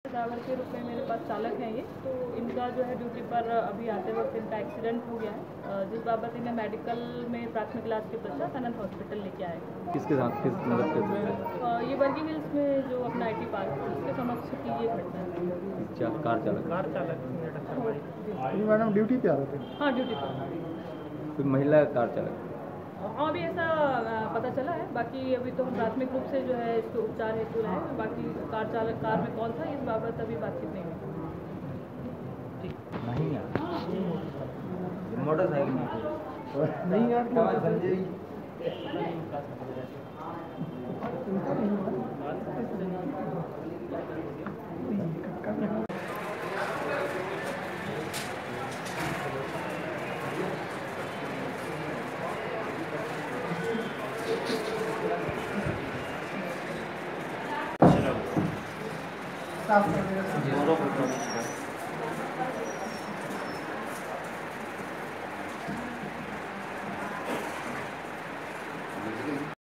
Driver के रूप में मेरे पास चालक हैं ये, तो इनका जो है ड्यूटी पर अभी आते वक्त इनका एक्सीडेंट हो गया है, जिस बाबत इन्हें मेडिकल में प्राथमिक इलाज के पश्चात अनंत हॉस्पिटल लेके आए। किसके साथ किस मदद के? ये वर्किंग हिल्स में जो अपना IT पार्क है उसके समक्ष की ये घटना है। कार चालक मैडम ड्यूटी पे आ रहे थे? हाँ, ड्यूटी पर। कोई महिला कार चालक? हाँ, अभी ऐसा पता चला है, बाकी अभी तो हम प्राथमिक रूप से जो है इसको उपचार हेतु है, बाकी कार चालक कार में कौन था इस बाबत अभी बातचीत नहीं हुई। नहीं यार, मोटरसाइकिल नहीं यार, साफ कर देगा।